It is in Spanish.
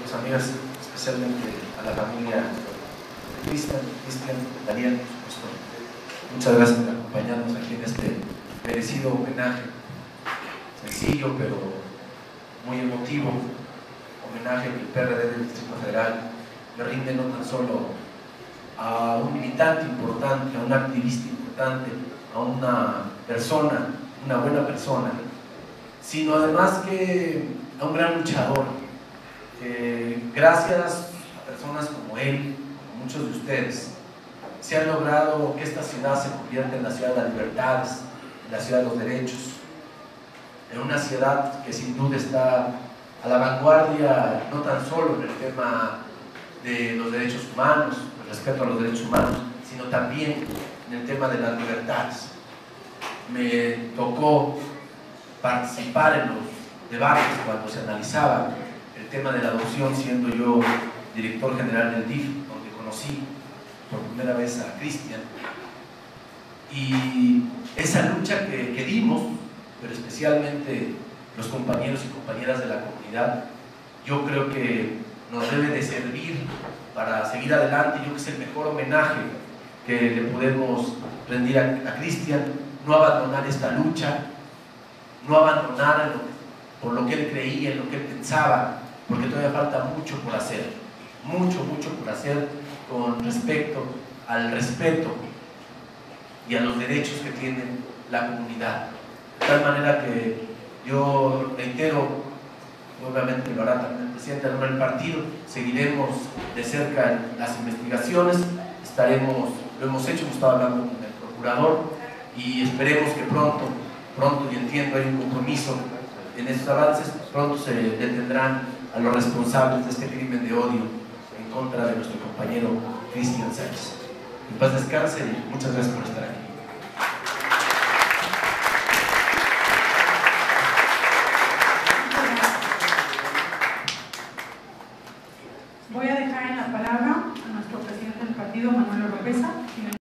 amigos, amigas, especialmente a la familia Cristian, Daniel, por supuesto. Muchas gracias por acompañarnos aquí en este merecido homenaje, sencillo pero muy emotivo, homenaje que el PRD del Distrito Federal le rinde no tan solo a un militante importante, a un activista importante, a una persona, una buena persona, sino además que a un gran luchador. Gracias a personas como él, como muchos de ustedes, se ha logrado que esta ciudad se convierta en la ciudad de las libertades, en la ciudad de los derechos, en una ciudad que sin duda está a la vanguardia, no tan solo en el tema de los derechos humanos, el respeto a los derechos humanos, sino también en el tema de las libertades. Me tocó participar en los debates cuando se analizaba el tema de la adopción, siendo yo director general del DIF, donde conocí por primera vez a Cristian, y esa lucha que dimos, pero especialmente los compañeros y compañeras de la comunidad, yo creo que nos debe de servir para seguir adelante. Yo creo que es el mejor homenaje que le podemos rendir a Cristian, no abandonar esta lucha, no abandonar por lo que él creía, en lo que él pensaba, porque todavía falta mucho por hacer, mucho por hacer con respecto al respeto y a los derechos que tiene la comunidad. De tal manera que yo reitero, obviamente lo hará también el presidente del partido, seguiremos de cerca las investigaciones, lo hemos hecho, hemos estado hablando con el procurador y esperemos que pronto, y entiendo hay un compromiso en estos avances, pronto se detendrán a los responsables de este crimen de odio en contra de nuestro compañero Cristian Sánchez. En paz descanse y muchas gracias por estar aquí. Voy a dejar en la palabra a nuestro presidente del partido, Manuel Oropesa.